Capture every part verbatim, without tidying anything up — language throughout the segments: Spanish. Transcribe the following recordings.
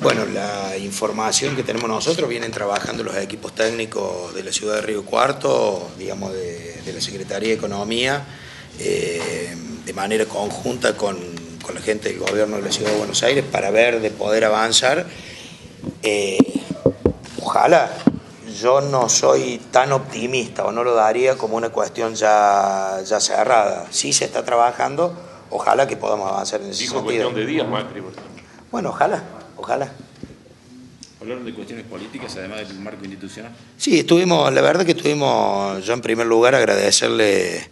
Bueno, la información que tenemos nosotros, vienen trabajando los equipos técnicos de la ciudad de Río Cuarto, digamos de, de la Secretaría de Economía, eh, de manera conjunta con, con la gente del gobierno de la ciudad de Buenos Aires para ver de poder avanzar. Eh, ojalá, yo no soy tan optimista o no lo daría como una cuestión ya, ya cerrada. Sí se está trabajando, ojalá que podamos avanzar en ese Dijo sentido. cuestión de días, Macri, por ejemplo. Bueno, ojalá, ojalá. ¿Hablaron de cuestiones políticas, además del marco institucional? Sí, estuvimos, la verdad que estuvimos, yo en primer lugar agradecerle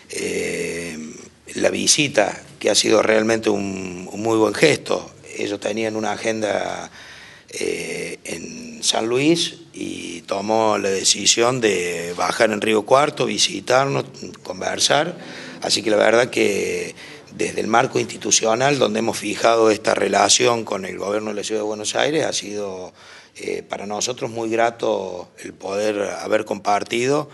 eh, la visita, que ha sido realmente un, un muy buen gesto. Ellos tenían una agenda eh, en San Luis y tomó la decisión de bajar en Río Cuarto, visitarnos, conversar, así que la verdad que desde el marco institucional donde hemos fijado esta relación con el gobierno de la Ciudad de Buenos Aires ha sido eh, para nosotros muy grato el poder haber compartido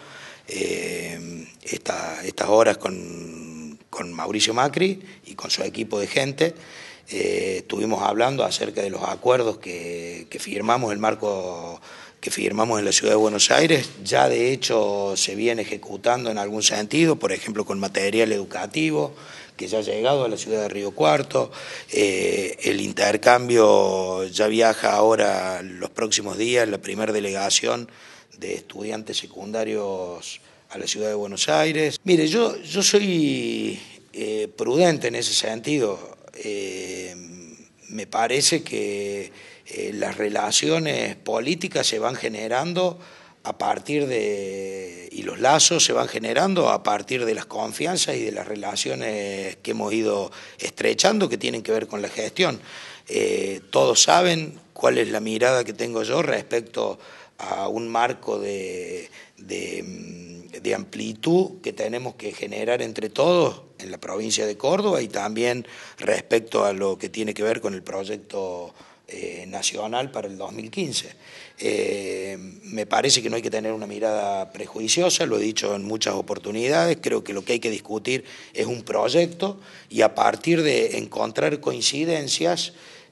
eh, esta, estas horas con, con Mauricio Macri y con su equipo de gente. Eh, estuvimos hablando acerca de los acuerdos que, que firmamos, el marco que firmamos en la Ciudad de Buenos Aires, ya de hecho se viene ejecutando en algún sentido, por ejemplo con material educativo, que ya ha llegado a la ciudad de Río Cuarto, eh, el intercambio ya viaja ahora los próximos días, la primera delegación de estudiantes secundarios a la ciudad de Buenos Aires. Mire, yo, yo soy eh, prudente en ese sentido, eh, me parece que eh, las relaciones políticas se van generando a partir de, y los lazos se van generando a partir de las confianzas y de las relaciones que hemos ido estrechando que tienen que ver con la gestión. Eh, todos saben cuál es la mirada que tengo yo respecto a un marco de, de, de amplitud que tenemos que generar entre todos en la provincia de Córdoba y también respecto a lo que tiene que ver con el proyecto Eh, nacional para el dos mil quince. Eh, me parece que no hay que tener una mirada prejuiciosa, lo he dicho en muchas oportunidades, creo que lo que hay que discutir es un proyecto y a partir de encontrar coincidencias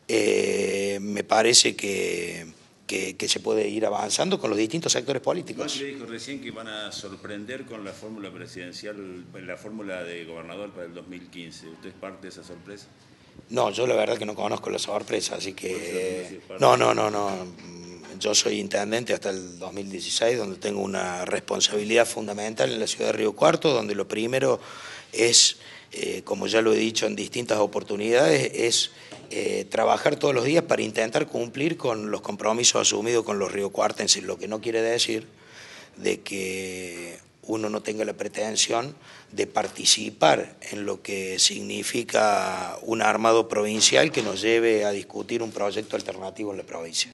eh, me parece que, que, que se puede ir avanzando con los distintos sectores políticos. Macri dijo recién que van a sorprender con la fórmula presidencial, la fórmula de gobernador para el dos mil quince. ¿Usted es parte de esa sorpresa? No, yo la verdad que no conozco la sorpresa, así que no, no, no, no. Yo soy intendente hasta el dos mil dieciséis, donde tengo una responsabilidad fundamental en la ciudad de Río Cuarto, donde lo primero es, eh, como ya lo he dicho en distintas oportunidades, es eh, trabajar todos los días para intentar cumplir con los compromisos asumidos con los riocuartenses, lo que no quiere decir de que uno no tenga la pretensión de participar en lo que significa un armado provincial que nos lleve a discutir un proyecto alternativo en la provincia.